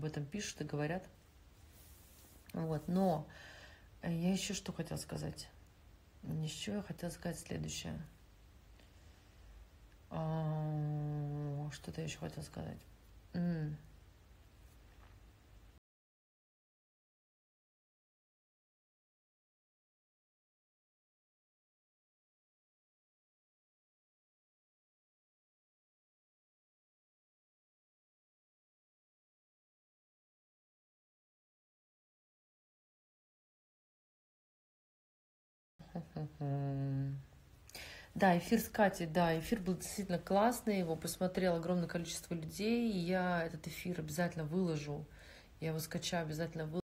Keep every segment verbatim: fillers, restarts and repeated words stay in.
об этом пишут и говорят. Вот, но я еще что хотела сказать. Еще я хотела сказать следующее. Что-то я еще хотела сказать. М. Да, эфир с Катей, да, эфир был действительно классный, его посмотрело огромное количество людей, и я этот эфир обязательно выложу, я его скачаю, обязательно выложу.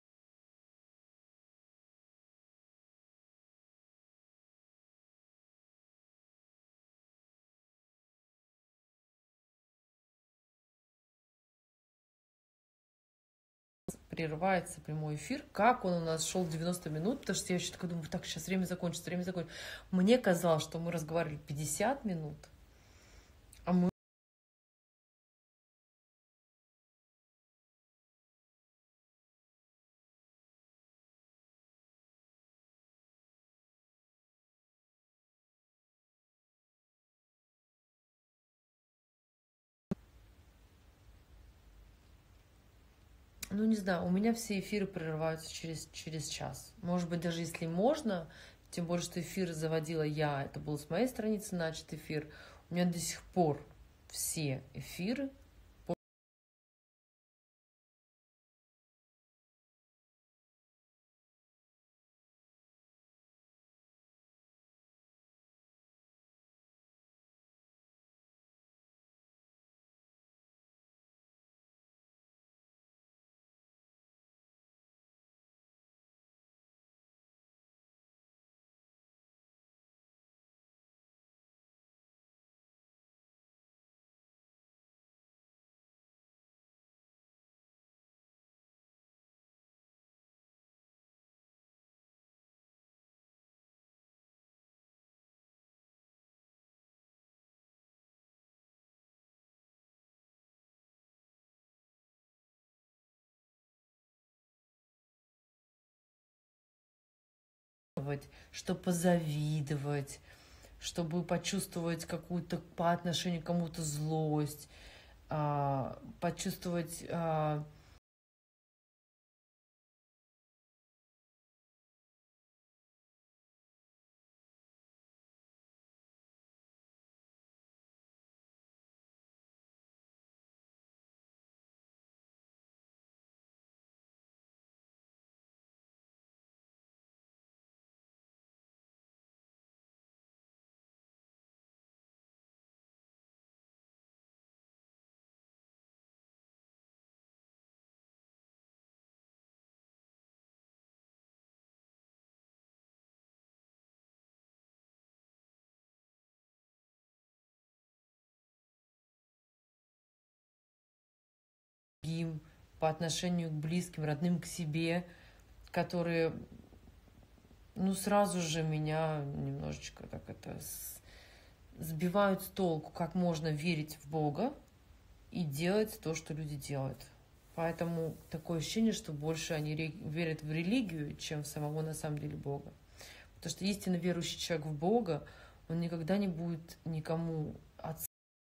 Прерывается прямой эфир, как он у нас шел девяносто минут, потому что я еще такая думаю, так, сейчас время закончится, время закончится. Мне казалось, что мы разговаривали пятьдесят минут, а мы... Ну, не знаю, у меня все эфиры прерываются через, через час. Может быть, даже если можно, тем более, что эфир заводила я, это был с моей страницы начат эфир, у меня до сих пор все эфиры. Что позавидовать, чтобы почувствовать какую-то по отношению к кому-то злость, а, почувствовать... А... по отношению к близким, родным, к себе, которые, ну, сразу же меня немножечко так это сбивают с толку, как можно верить в Бога и делать то, что люди делают. Поэтому такое ощущение, что больше они верят в религию, чем в самого на самом деле Бога. Потому что истинно верующий человек в Бога, он никогда не будет никому отца.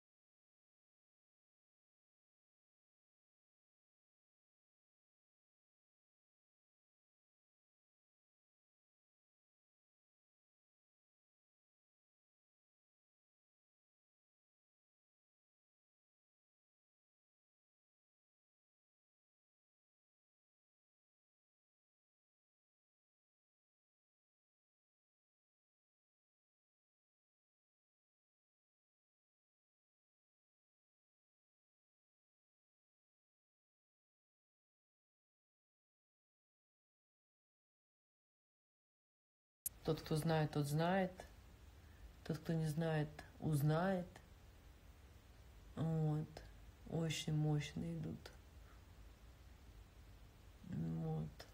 Тот, кто знает, тот знает. Тот, кто не знает, узнает. Вот. Очень мощно идут. Вот.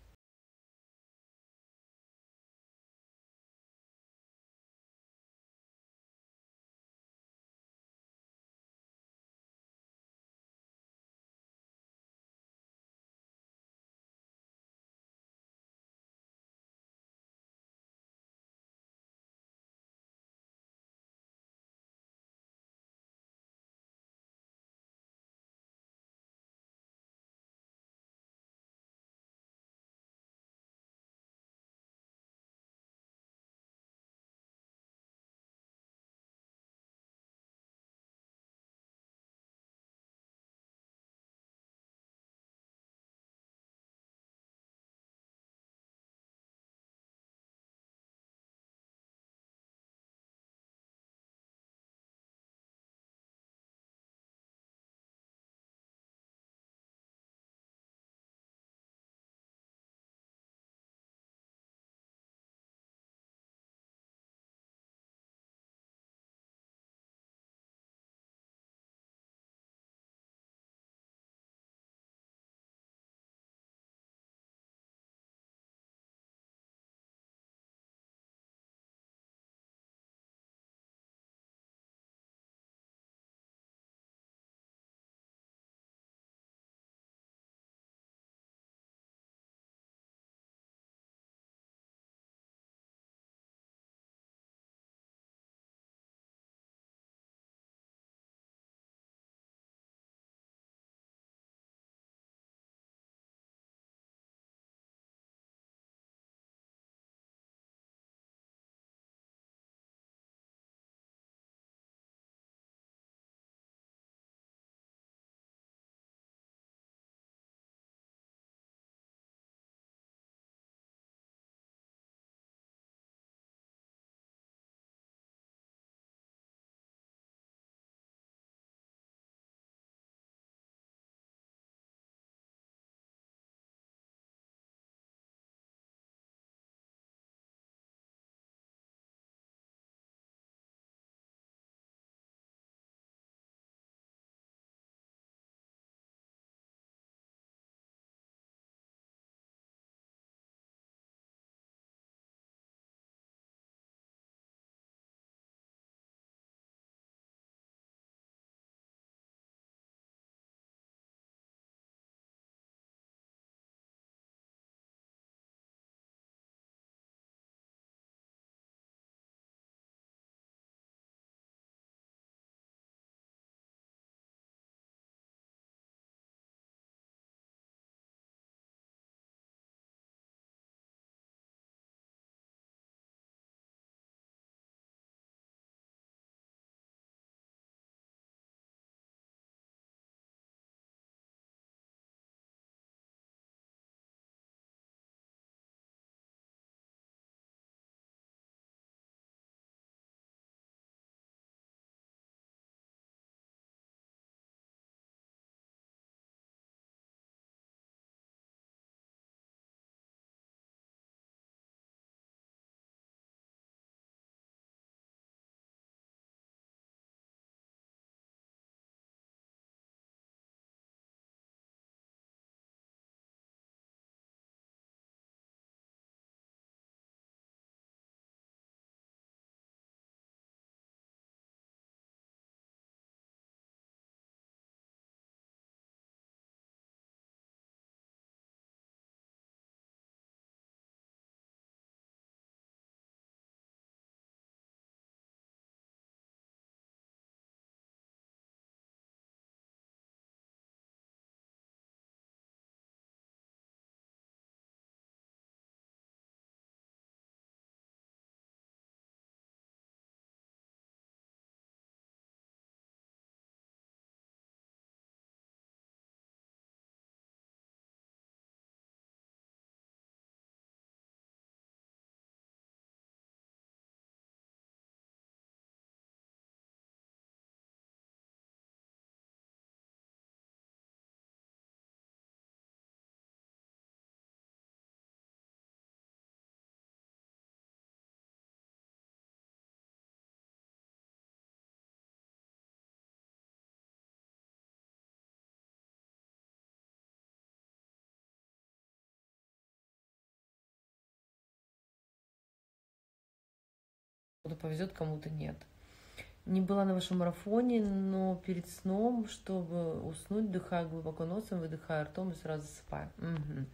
Кому-то повезет, кому-то нет. Не была на вашем марафоне, но перед сном, чтобы уснуть, вдыхаю глубоко носом, выдыхаю ртом и сразу засыпаю. Мгм.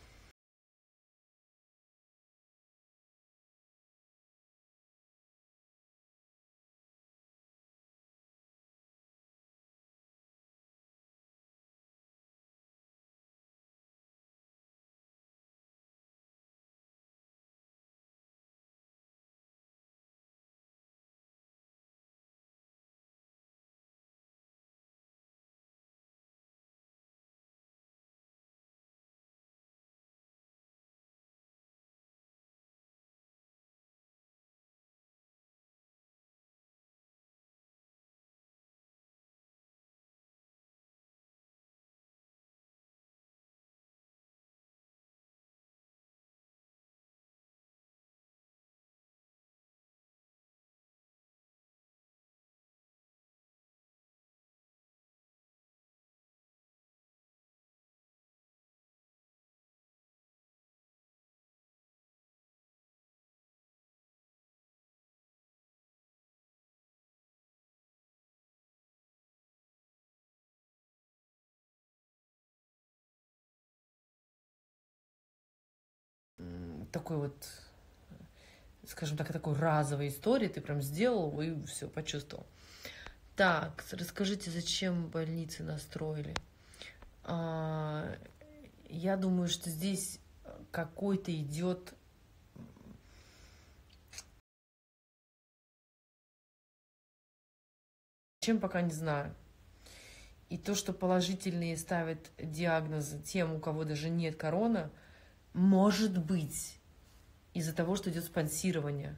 Такой вот, скажем так, такой разовой истории ты прям сделал и все, почувствовал. Так, расскажите, зачем больницы настроили? А, я думаю, что здесь какой-то идет, чем пока не знаю. И то, что положительные ставят диагнозы тем, у кого даже нет корона, может быть из-за того, что идет спонсирование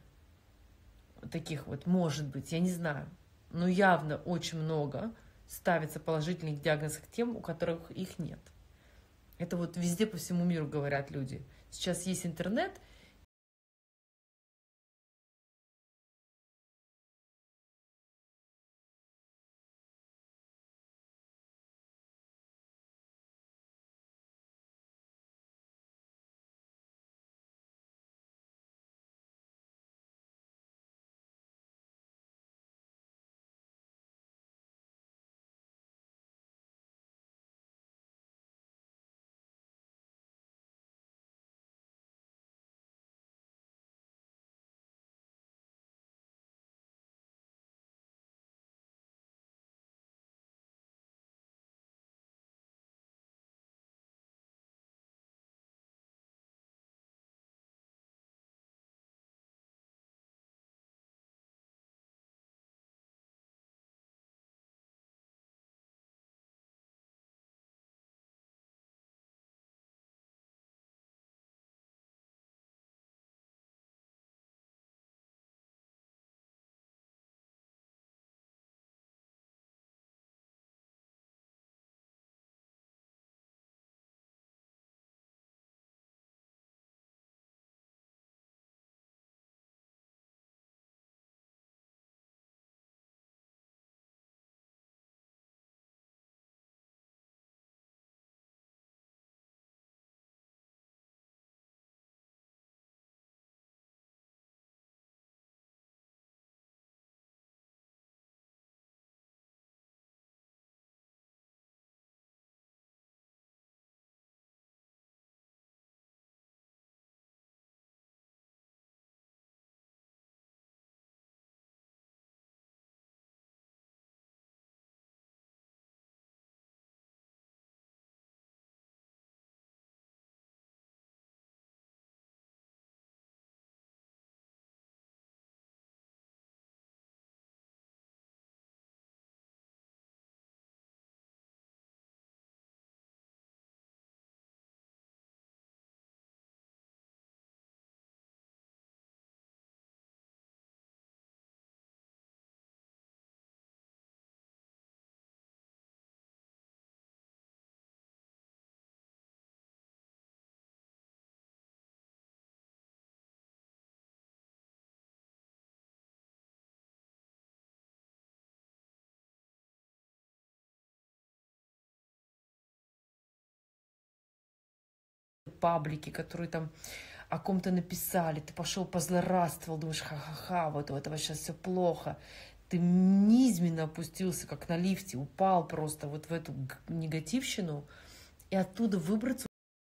таких вот, может быть, я не знаю. Но явно очень много ставится положительных диагнозов тем, у которых их нет. Это вот везде по всему миру говорят люди. Сейчас есть интернет. Паблики, которые там о ком-то написали, ты пошел позлорадствовал, думаешь, ха-ха-ха, вот у этого сейчас все плохо. Ты низменно опустился, как на лифте, упал просто вот в эту негативщину, и оттуда выбраться.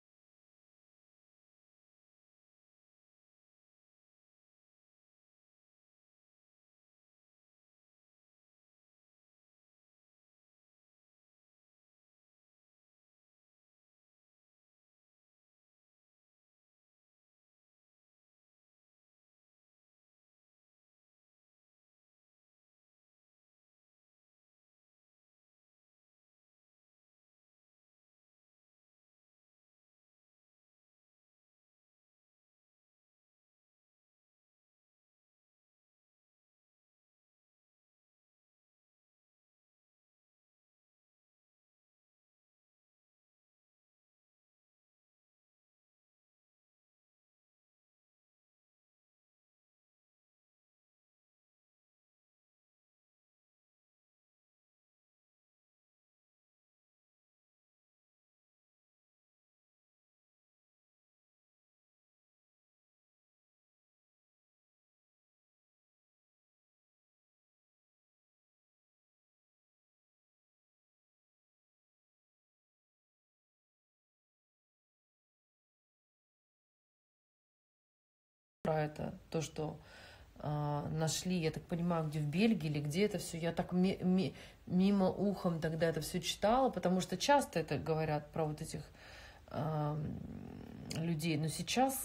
Про это, то, что э, нашли, я так понимаю, где в Бельгии или где это все, я так ми- ми- мимо ухом тогда это все читала, потому что часто это говорят про вот этих э, людей, но сейчас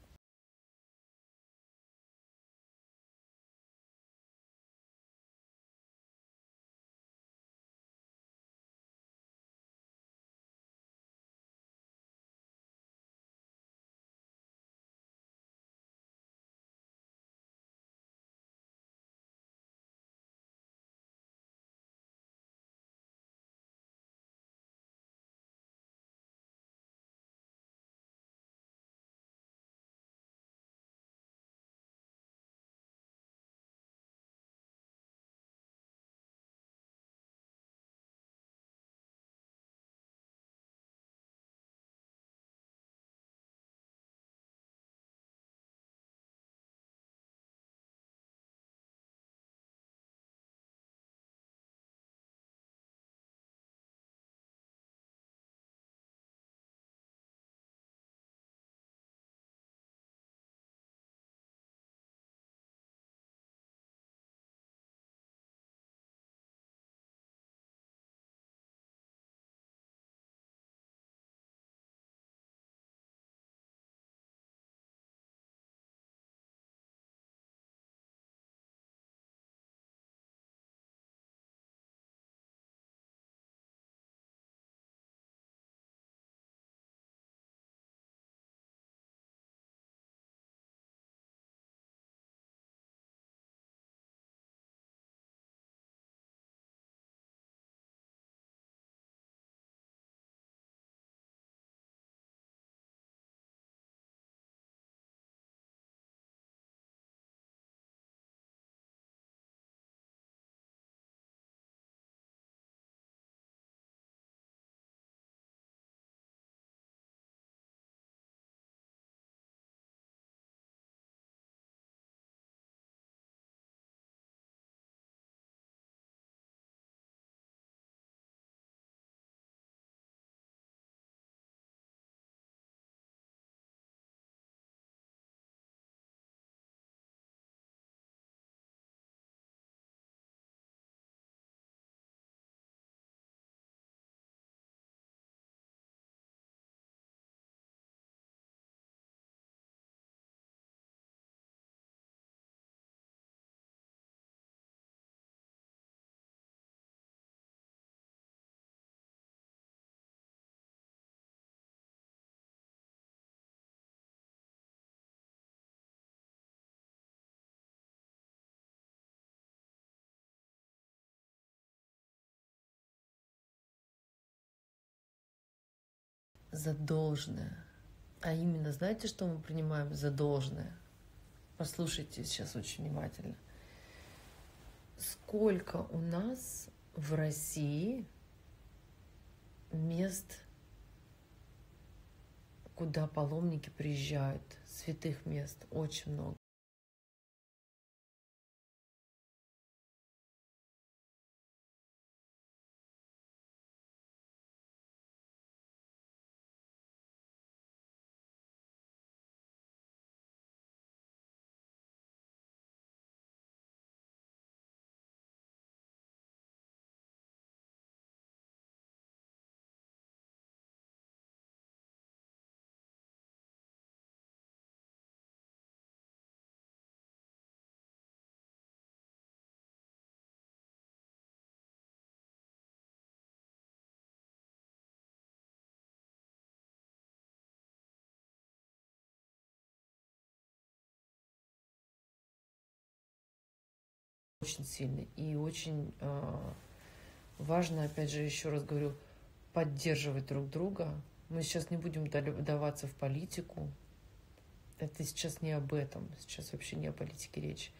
за должное. А именно, знаете, что мы принимаем за должное? Послушайте сейчас очень внимательно. Сколько у нас в России мест, куда паломники приезжают, святых мест очень много. Очень сильный. И очень э, важно, опять же, еще раз говорю, поддерживать друг друга. Мы сейчас не будем вдаваться в политику. Это сейчас не об этом. Сейчас вообще не о политике речь.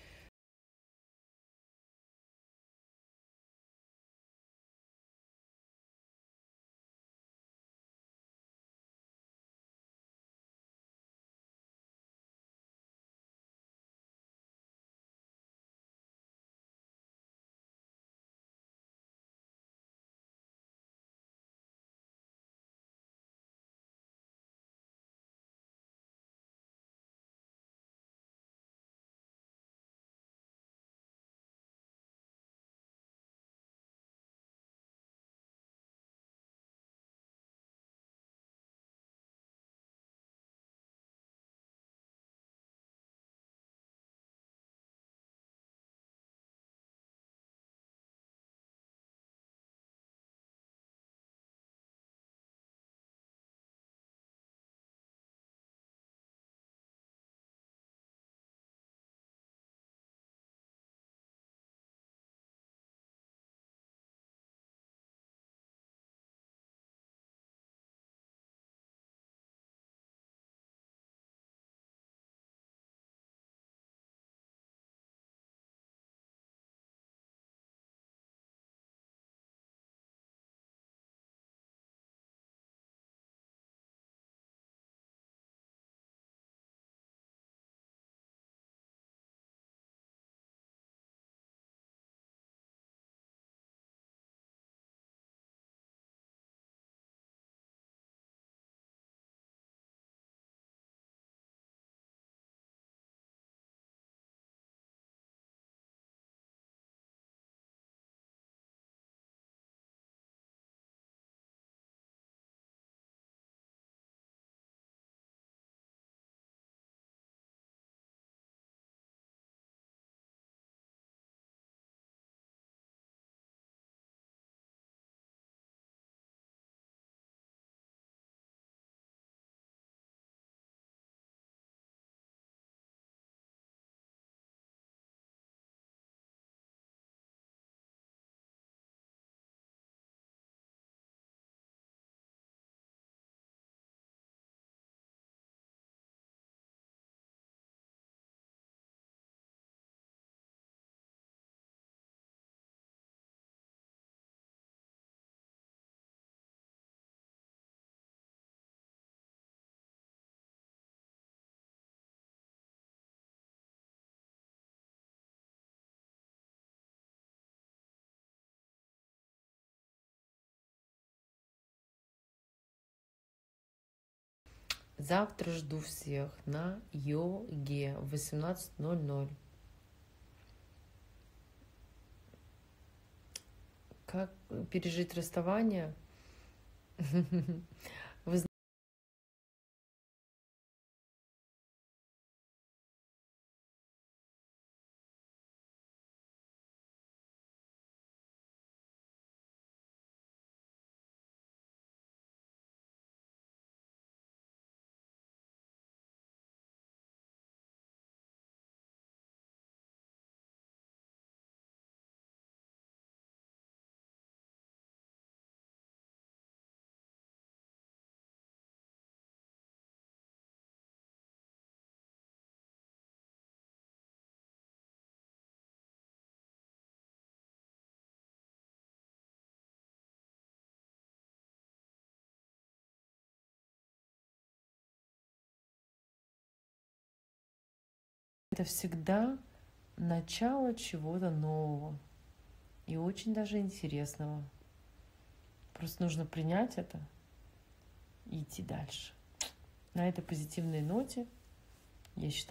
Завтра жду всех на йоге в восемнадцать ноль ноль. Как пережить расставание? Вы это всегда начало чего-то нового и очень даже интересного. Просто нужно принять это и идти дальше. На этой позитивной ноте, я считаю,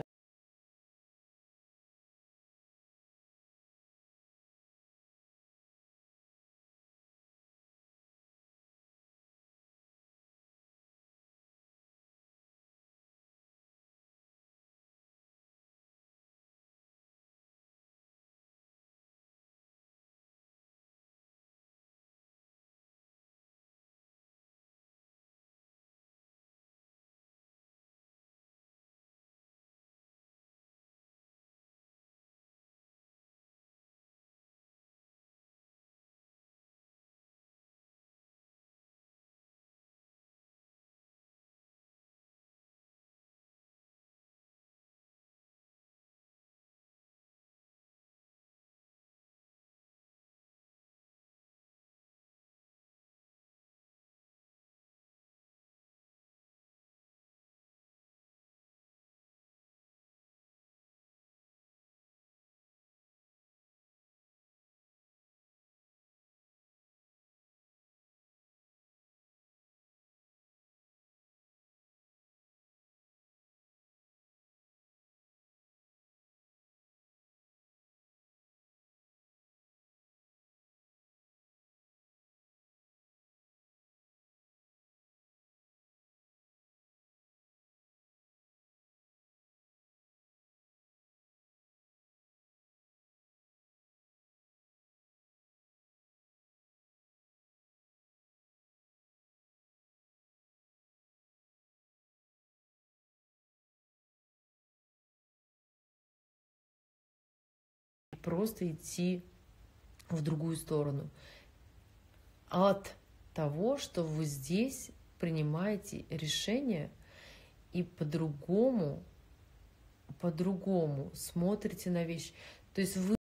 просто идти в другую сторону. От того, что вы здесь принимаете решения и по-другому, по-другому смотрите на вещи. То есть вы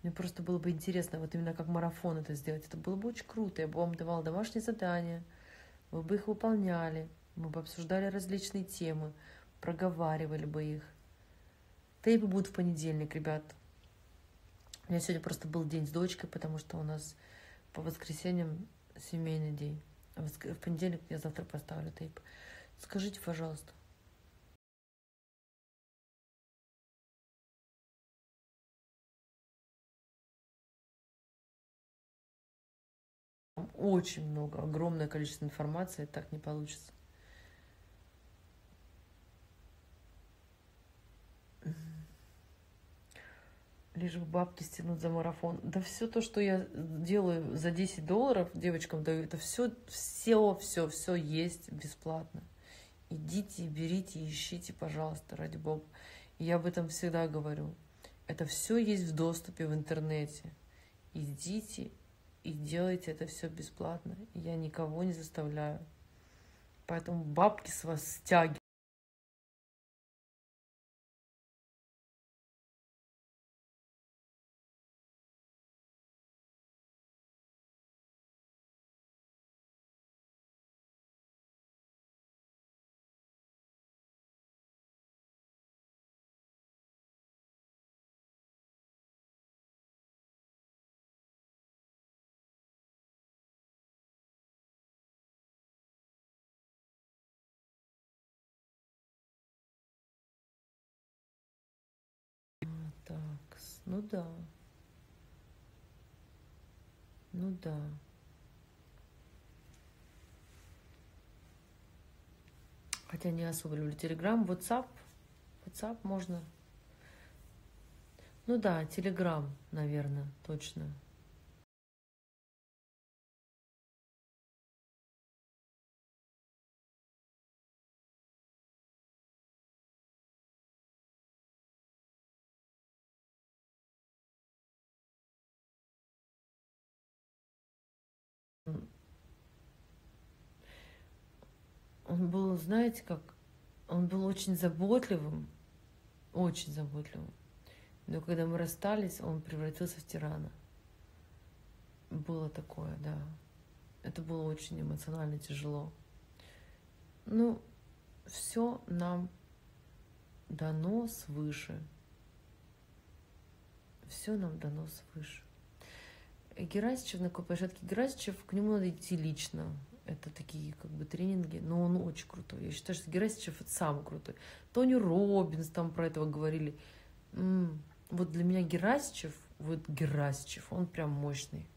Мне просто было бы интересно, вот именно как марафон это сделать. Это было бы очень круто. Я бы вам давала домашние задания, вы бы их выполняли, мы бы обсуждали различные темы, проговаривали бы их. Тейпы будут в понедельник, ребят. У меня сегодня просто был день с дочкой, потому что у нас по воскресеньям семейный день. А в понедельник я завтра поставлю тейп. Скажите, пожалуйста. Очень много, огромное количество информации, так не получится. Лишь бы бабки стянуть за марафон. Да все то, что я делаю за десять долларов девочкам даю, это все, все, все, все есть бесплатно. Идите, берите, ищите, пожалуйста, ради бога. И я об этом всегда говорю. Это все есть в доступе в интернете. Идите и делайте это все бесплатно. Я никого не заставляю. Поэтому бабки с вас стягивают. Так, ну да. Ну да. Хотя не особо люблю Телеграм, WhatsApp. WhatsApp можно. Ну да, Телеграм, наверное, точно. Он был, знаете, как... Он был очень заботливым, очень заботливым. Но когда мы расстались, он превратился в тирана. Было такое, да. Это было очень эмоционально тяжело. Ну, все нам дано свыше. Все нам дано свыше. Герасичев на какой площадке? Герасичев, к нему надо идти лично. Это такие как бы тренинги, но он очень крутой. Я считаю, что Герасичев это самый крутой. Тони Роббинс там про этого говорили. М-м, вот для меня Герасичев, вот Герасичев, он прям мощный.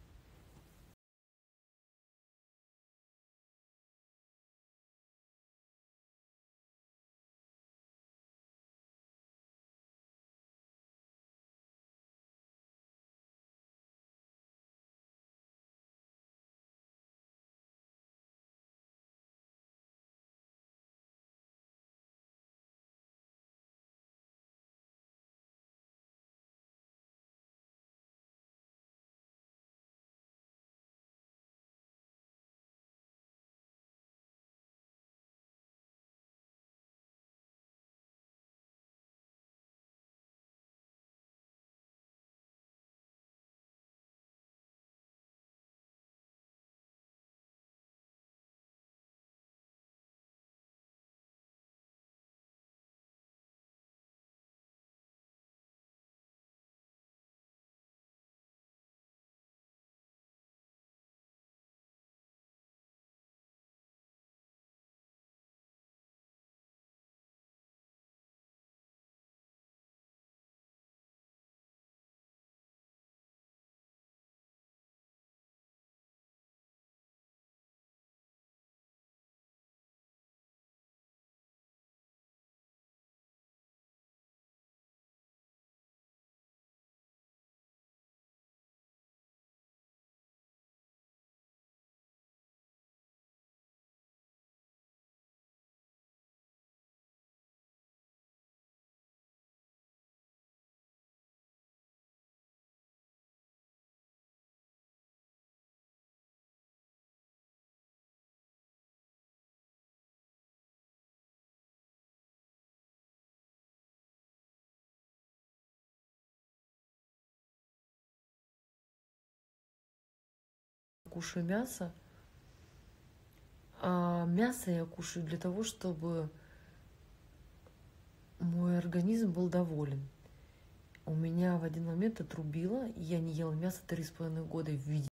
кушаю мясо, а мясо я кушаю для того, чтобы мой организм был доволен. У меня в один момент отрубило, и я не ела мясо три с половиной года в виде.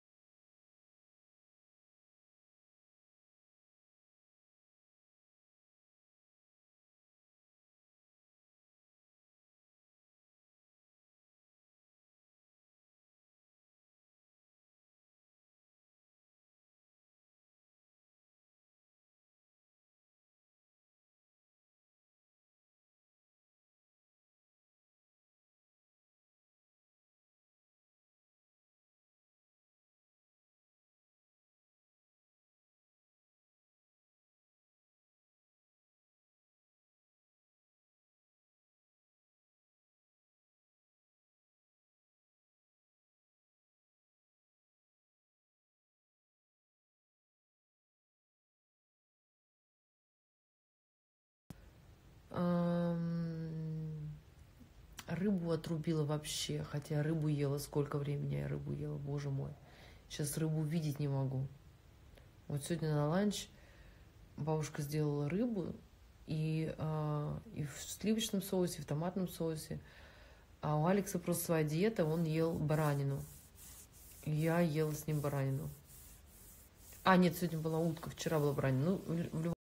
Рыбу отрубила вообще, хотя рыбу ела, сколько времени я рыбу ела, боже мой. Сейчас рыбу видеть не могу. Вот сегодня на ланч бабушка сделала рыбу и, а, и в сливочном соусе, и в томатном соусе. А у Алекса просто своя диета, он ел баранину. И я ела с ним баранину. А, нет, сегодня была утка, вчера была баранина. Ну, в, в любом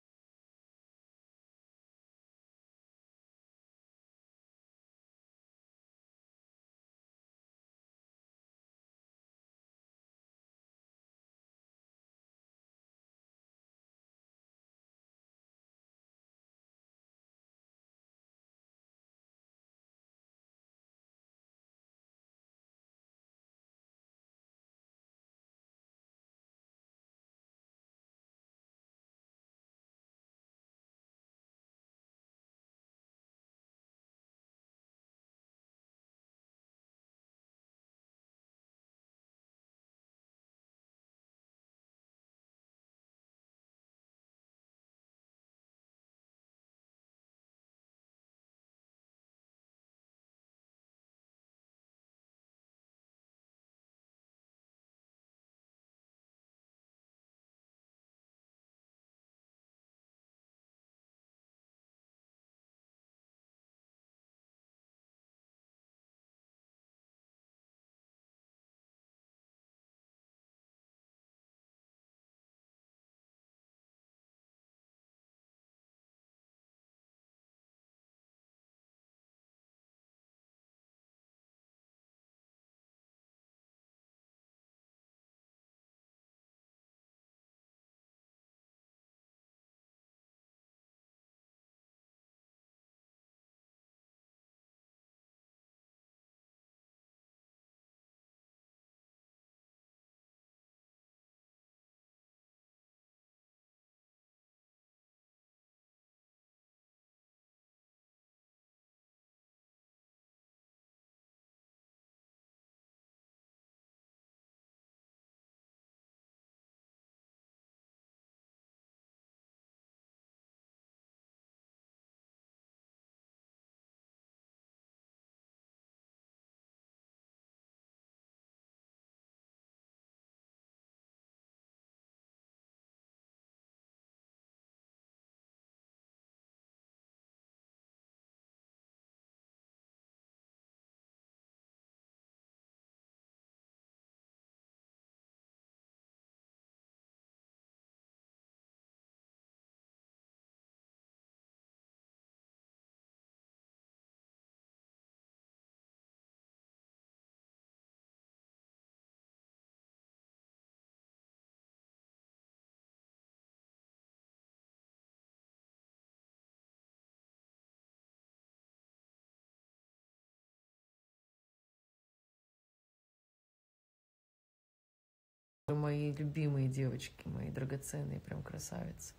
мои любимые девочки, мои драгоценные, прям красавицы.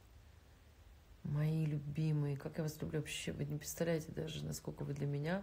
Мои любимые, как я вас люблю вообще, вы не представляете даже, насколько вы для меня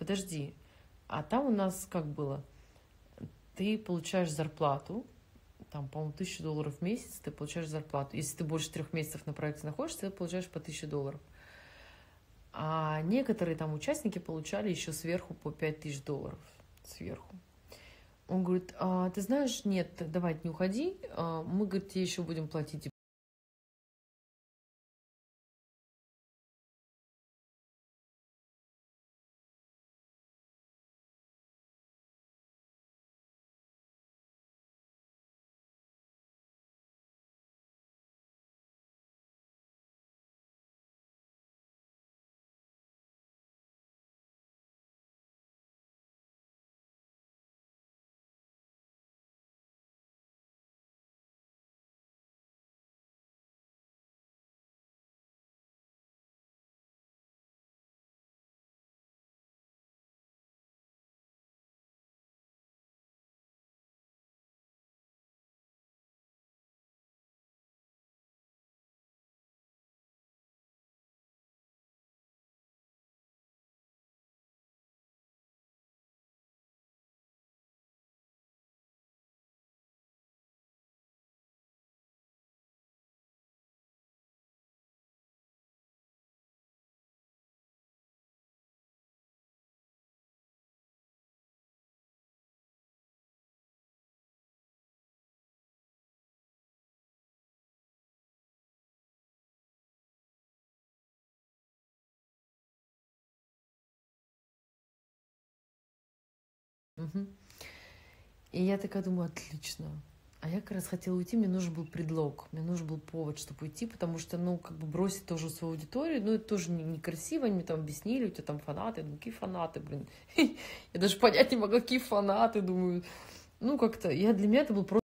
подожди, а там у нас как было? Ты получаешь зарплату, там, по-моему, тысячу долларов в месяц ты получаешь зарплату. Если ты больше трех месяцев на проекте находишься, ты получаешь по тысяче долларов. А некоторые там участники получали еще сверху по пять тысяч долларов. Сверху. Он говорит, а, ты знаешь, нет, давай, не уходи, а, мы, говорит, тебе еще будем платить. Угу. И я такая думаю, отлично. А я как раз хотела уйти, мне нужен был предлог, мне нужен был повод, чтобы уйти, потому что, ну, как бы бросить тоже свою аудиторию, ну, это тоже не- некрасиво, они мне там объяснили, у тебя там фанаты, ну, какие фанаты, блин. Я даже понять не могу, какие фанаты, думаю. Ну, как-то, я для меня это был просто...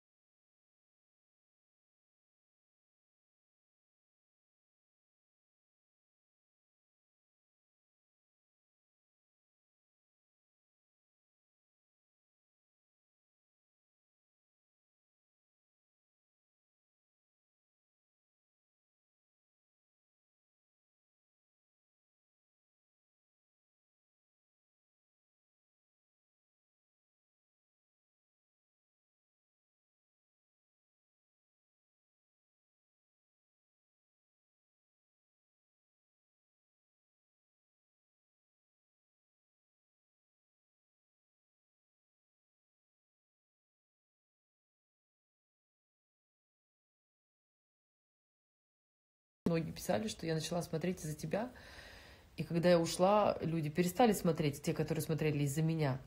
Многие писали, что я начала смотреть из-за тебя, и когда я ушла, люди перестали смотреть, те, которые смотрели из-за меня.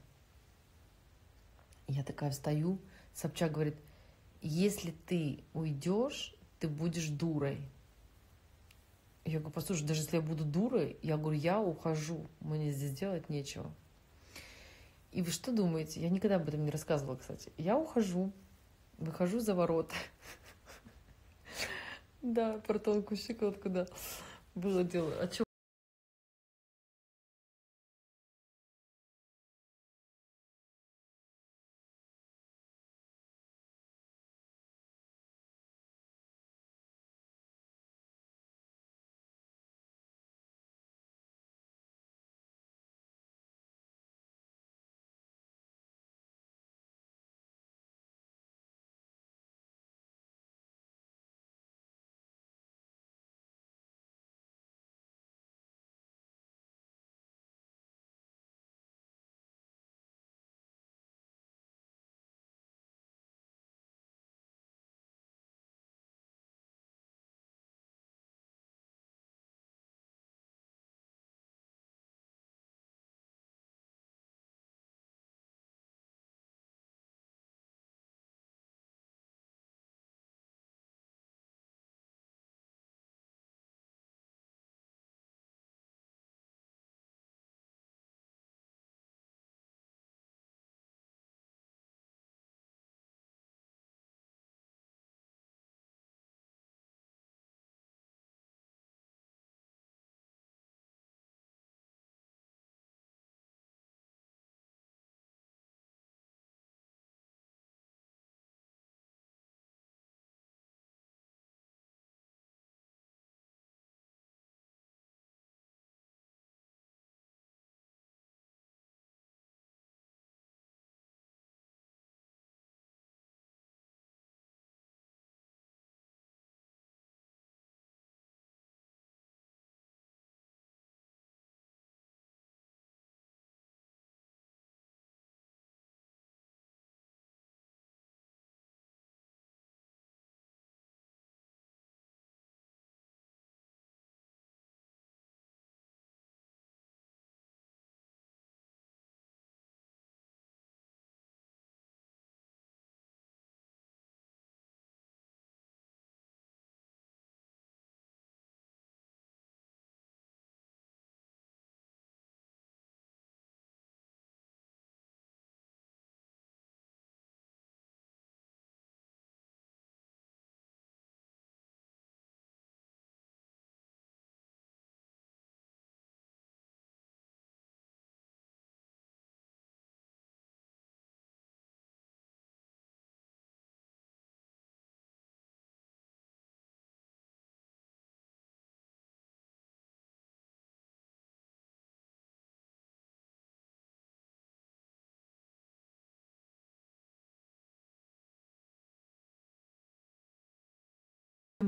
Я такая встаю, Собчак говорит, если ты уйдешь, ты будешь дурой. Я говорю, послушай, даже если я буду дурой, я говорю, я ухожу, мне здесь делать нечего. И вы что думаете? Я никогда об этом не рассказывала, кстати. Я ухожу, выхожу за ворота. Да, про тонкую щекотку, да. Было дело. А чё?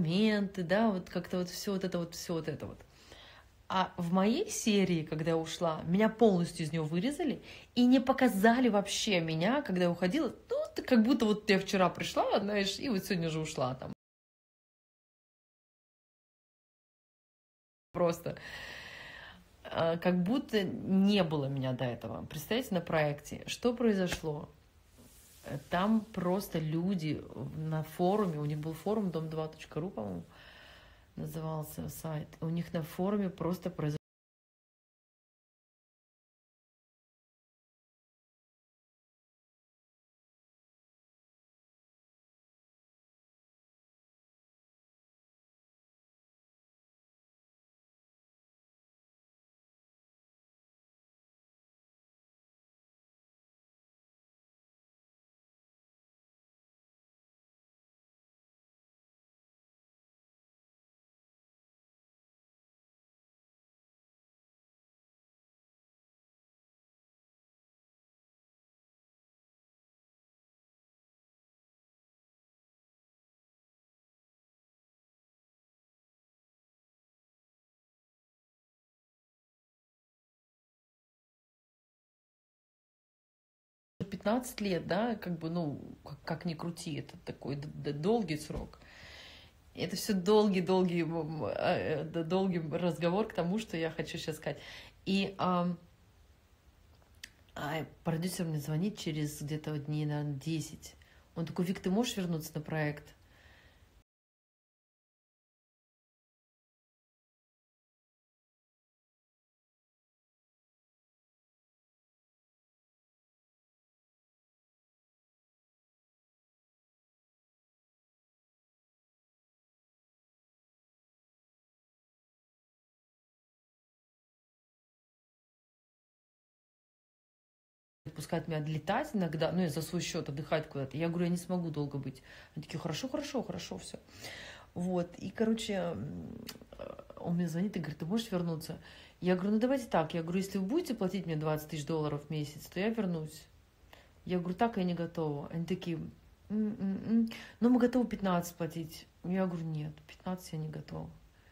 документы, да, вот как-то вот все вот это вот, все вот это вот. А в моей серии, когда я ушла, меня полностью из нее вырезали и не показали вообще меня, когда я уходила. Ну, ты как будто вот я вчера пришла, знаешь, и вот сегодня же ушла там. Просто а, как будто не было меня до этого. Представляете, на проекте, что произошло? Там просто люди на форуме, у них был форум дом два точка ру, по-моему, назывался сайт. У них на форуме просто произошло пятнадцать лет, да, как бы, ну, как, как ни крути, это такой долгий срок. Это все долгий-долгий э, долгий разговор к тому, что я хочу сейчас сказать. И а, а продюсер мне звонит через где-то дней, наверное, десять. Он такой: Вик, ты можешь вернуться на проект? Пускать меня отлетать иногда, ну, я за свой счет отдыхать куда-то. Я говорю, я не смогу долго быть. Они такие: хорошо, хорошо, хорошо, все. Вот, и, короче, он мне звонит и говорит: ты можешь вернуться? Я говорю: ну, давайте так. Я говорю, если вы будете платить мне двадцать тысяч долларов в месяц, то я вернусь. Я говорю: так я не готова. Они такие: м-м-м. ну, мы готовы пятнадцать платить. Я говорю: нет, пятнадцать я не готова.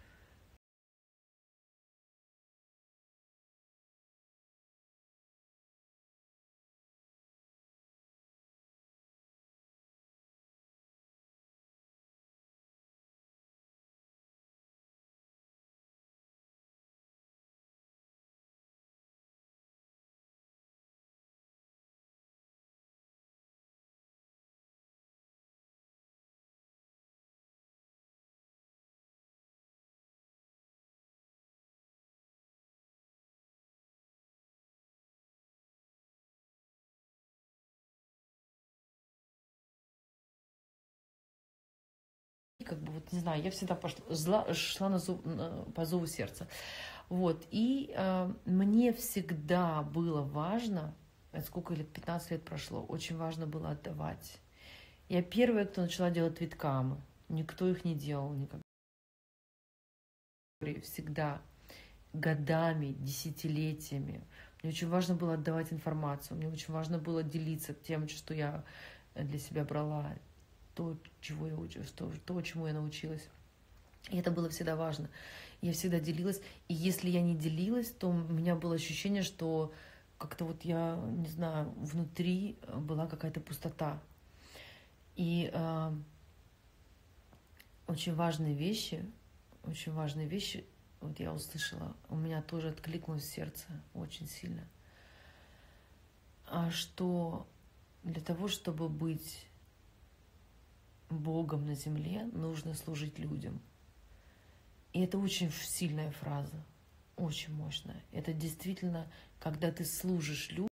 Как бы, вот, не знаю, я всегда пошла, зла, шла на зов, по зову сердца. Вот, и э, мне всегда было важно, сколько лет, пятнадцать лет прошло, очень важно было отдавать. Я первая, кто начала делать твиткамы. Никто их не делал никогда. Всегда, годами, десятилетиями. Мне очень важно было отдавать информацию. Мне очень важно было делиться тем, что я для себя брала, то, чего я училась, то, то, чему я научилась. И это было всегда важно. Я всегда делилась. И если я не делилась, то у меня было ощущение, что как-то вот я, не знаю, внутри была какая-то пустота. И э, очень важные вещи, очень важные вещи, вот я услышала, у меня тоже откликнулось сердце очень сильно. А что для того, чтобы быть Богом на земле, нужно служить людям. И это очень сильная фраза, очень мощная. Это действительно, когда ты служишь людям,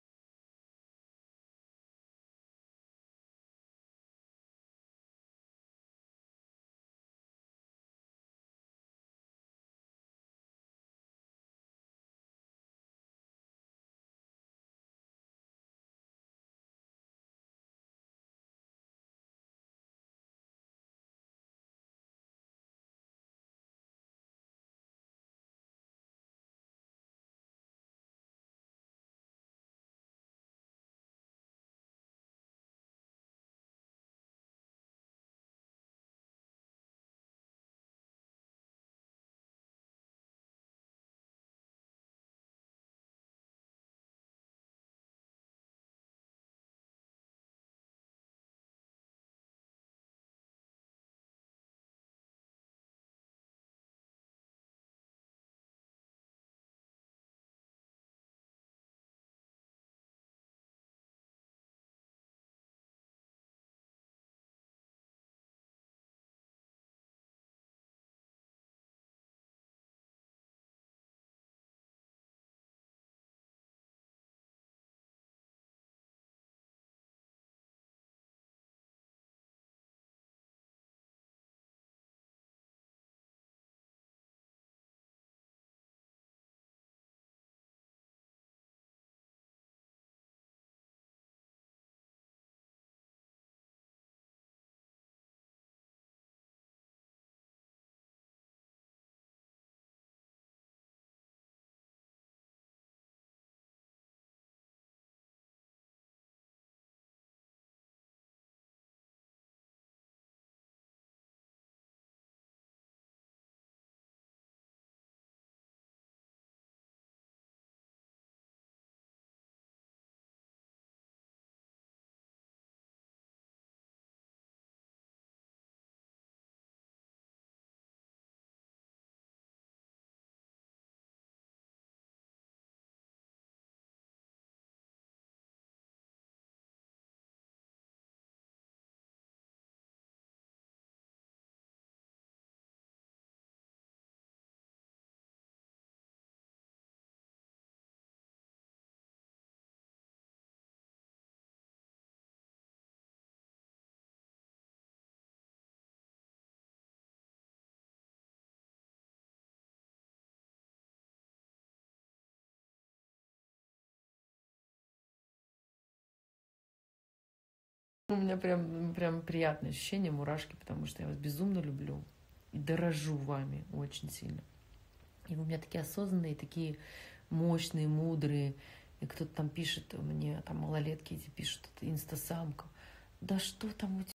У меня прям, прям приятное ощущение, мурашки, потому что я вас безумно люблю и дорожу вами очень сильно. И вы у меня такие осознанные, такие мощные, мудрые. И кто-то там пишет мне, там малолетки эти пишут, это инстасамка. Да что там у тебя?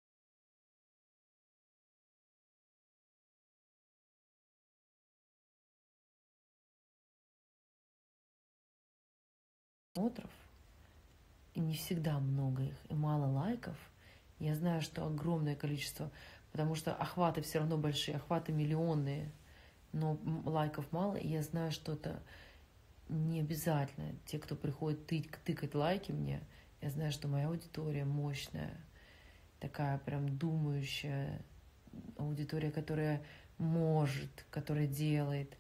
Просмотров, и не всегда много их, и мало лайков. Я знаю, что огромное количество, потому что охваты все равно большие, охваты миллионные, но лайков мало, и я знаю, что это не обязательно. Те, кто приходит тык, тыкать лайки мне, я знаю, что моя аудитория мощная, такая прям думающая аудитория, которая может, которая делает.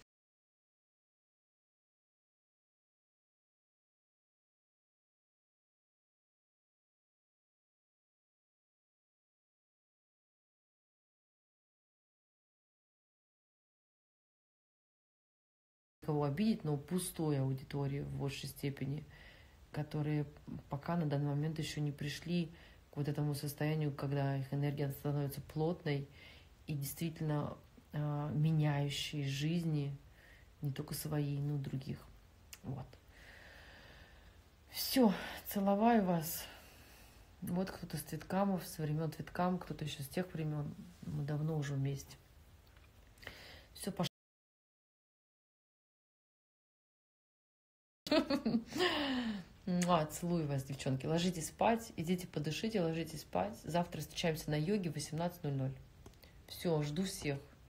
Кого обидеть, но пустой аудитории в большей степени, которые пока на данный момент еще не пришли к вот этому состоянию, когда их энергия становится плотной и действительно э, меняющей жизни, не только свои, но и других. Вот. Все, целоваю вас. Вот кто-то с Цветкамов, со времен Цветкам, кто-то еще с тех времен. Мы давно уже вместе. Все, пошло. Целую вас, девчонки. Ложитесь спать, идите подышите, ложитесь спать. Завтра встречаемся на йоге в восемнадцать ноль ноль. Все, жду всех.